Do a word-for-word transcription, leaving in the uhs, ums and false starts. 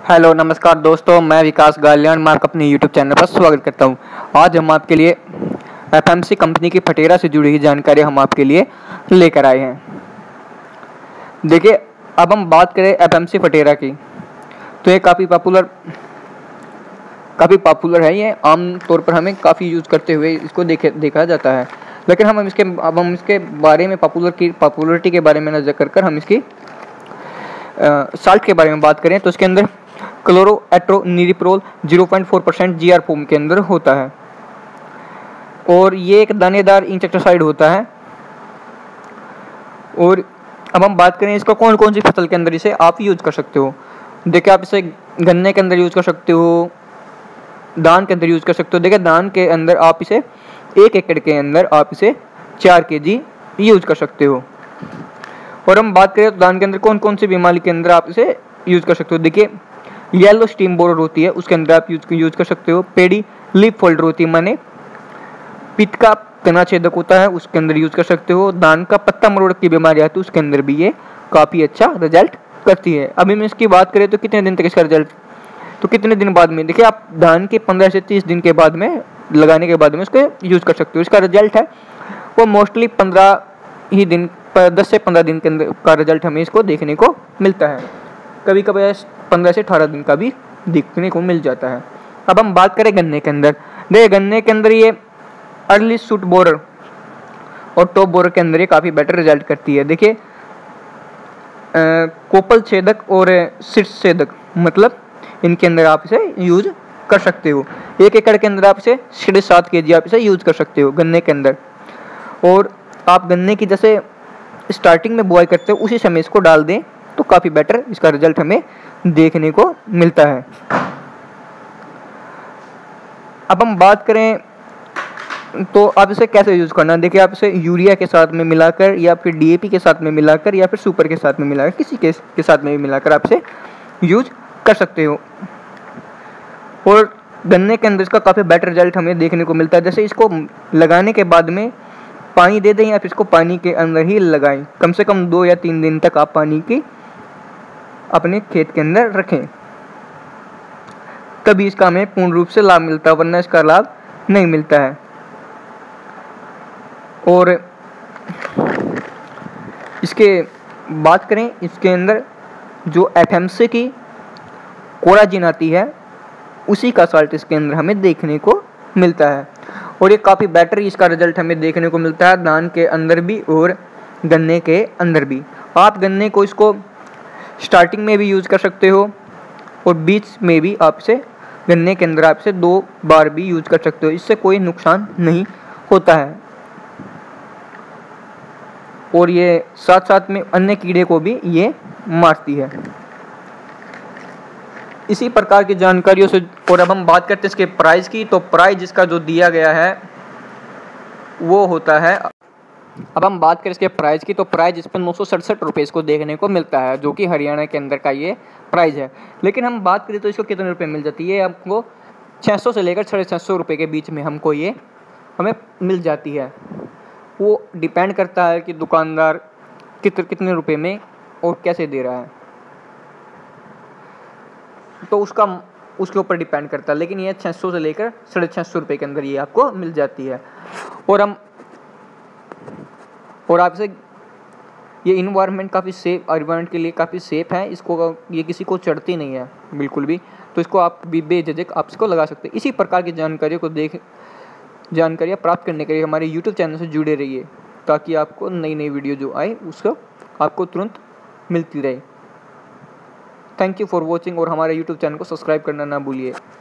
Hello नमस्कार दोस्तों, मैं विकास गालियान मैं आपका अपने यूट्यूब चैनल पर स्वागत करता हूं। आज हम आपके लिए एफएमसी कंपनी की फटेरा से जुड़ी हुई जानकारी हम आपके लिए लेकर आए हैं। देखिए, अब हम बात करें एफएमसी फटेरा की, तो ये काफ़ी पॉपुलर काफ़ी पॉपुलर है। ये आम तौर पर हमें काफ़ी यूज़ करते हुए इसको देखे देखा जाता है। लेकिन हम इसके अब हम इसके बारे में पॉपुलर की पॉपुलरिटी के बारे में नजर कर कर हम इसकी साल्ट के बारे में बात करें तो इसके अंदर chlorantraniliprole zero point four percent GR form के अंदर होता है और ये एक दानेदार इंसेक्टिसाइड होता है। और अब हम बात करें इसका कौन कौन सी फसल के अंदर इसे आप यूज कर सकते हो। देखिए, आप इसे गन्ने के अंदर यूज कर सकते हो, धान के अंदर यूज कर सकते हो। देखिए, धान के अंदर आप इसे एक एकड़ के अंदर आप इसे चार के जी यूज कर सकते हो। और हम बात करें तो धान के अंदर कौन कौन सी बीमारी के अंदर आप इसे यूज कर सकते हो। देखिए, येलो स्टीम बोरर होती है, उसके अंदर आप यूज यूज कर सकते हो। पेड़ी लीफ फोल्डर होती है, माने पित्त का तना छेदक होता है, उसके अंदर यूज कर सकते हो। धान का पत्ता मरोड़ की बीमारी आती है, उसके अंदर भी ये काफ़ी अच्छा रिजल्ट करती है। अभी मैं इसकी बात करें तो कितने दिन तक इसका रिजल्ट, तो कितने दिन बाद में, देखिए आप धान के पंद्रह से तीस दिन के बाद में लगाने के बाद में उसको यूज कर सकते हो। इसका रिजल्ट है वो मोस्टली पंद्रह ही दिन दस से पंद्रह दिन के अंदर का रिजल्ट हमें इसको देखने को मिलता है। कभी कभी पंद्रह से अठारह दिन का भी देखने को मिल जाता है। अब हम बात करें गन्ने के अंदर, देखिए गन्ने के अंदर ये अर्ली शूट बोरर और टॉप बोरर के अंदर ये काफ़ी बेटर रिजल्ट करती है। देखिए, कोपल छेदक और शीर्ष छेदक, मतलब इनके अंदर आप इसे यूज कर सकते हो। एक एकड़ के अंदर आप इसे साढ़े सात के जी आप इसे यूज कर सकते हो गन्ने के अंदर। और आप गन्ने की जैसे स्टार्टिंग में बुआई करते हो उसी समय इसको डाल दें तो काफ़ी बेटर इसका रिजल्ट हमें देखने को मिलता है। अब हम बात करें तो आप इसे कैसे यूज़ करना है। देखिए, आप इसे यूरिया के साथ में मिलाकर या फिर डीएपी के साथ में मिलाकर या फिर सुपर के साथ में मिलाकर किसी के, के साथ में भी मिलाकर आप इसे यूज कर सकते हो। और गन्ने के अंदर इसका काफ़ी बेटर रिजल्ट हमें देखने को मिलता है। जैसे इसको लगाने के बाद में पानी दे दें या फिर इसको पानी के अंदर ही लगाएं, कम से कम दो या तीन दिन तक आप पानी की अपने खेत के अंदर रखें, तभी इसका हमें पूर्ण रूप से लाभ मिलता है, वरना इसका लाभ नहीं मिलता है। और इसके बात करें, इसके अंदर जो एफएमसी की कोराजिन आती है उसी का साल्ट इसके अंदर हमें देखने को मिलता है। और ये काफ़ी बेटर इसका रिजल्ट हमें देखने को मिलता है धान के अंदर भी और गन्ने के अंदर भी। आप गन्ने को इसको स्टार्टिंग में भी यूज़ कर सकते हो और बीच में भी आप इसे गन्ने के अंदर आप इसे दो बार भी यूज़ कर सकते हो, इससे कोई नुकसान नहीं होता है। और ये साथ साथ में अन्य कीड़े को भी ये मारती है। इसी प्रकार की जानकारियों से, और अब हम बात करते हैं इसके प्राइस की, तो प्राइस इसका जो दिया गया है वो होता है, अब हम बात करें इसके प्राइस की, तो प्राइस इस पर नौ सौ सड़सठ रुपये इसको देखने को मिलता है, जो कि हरियाणा के अंदर का ये प्राइस है। लेकिन हम बात करें तो इसको कितने रुपए मिल जाती है, हमको छः सौ से लेकर साढ़े छः सौ रुपये के बीच में हमको ये हमें मिल जाती है। वो डिपेंड करता है कि दुकानदार कितने कितने रुपए में और कैसे दे रहा है, तो उसका उसके ऊपर डिपेंड करता है। लेकिन ये छः सौ से लेकर साढ़े छः सौ रुपये के अंदर ये आपको मिल जाती है। और हम और आपसे ये इन्वायरमेंट काफ़ी सेफ, इन्वायरमेंट के लिए काफ़ी सेफ है, इसको ये किसी को चढ़ती नहीं है बिल्कुल भी, तो इसको आप भी बेझिझक आप इसको लगा सकते हैं। इसी प्रकार की जानकारियों को देख जानकारियाँ प्राप्त करने के लिए हमारे यूट्यूब चैनल से जुड़े रहिए, ताकि आपको नई नई वीडियो जो आए उसको आपको तुरंत मिलती रहे। थैंक यू फॉर वॉचिंग, और हमारे यूट्यूब चैनल को सब्सक्राइब करना ना भूलिए।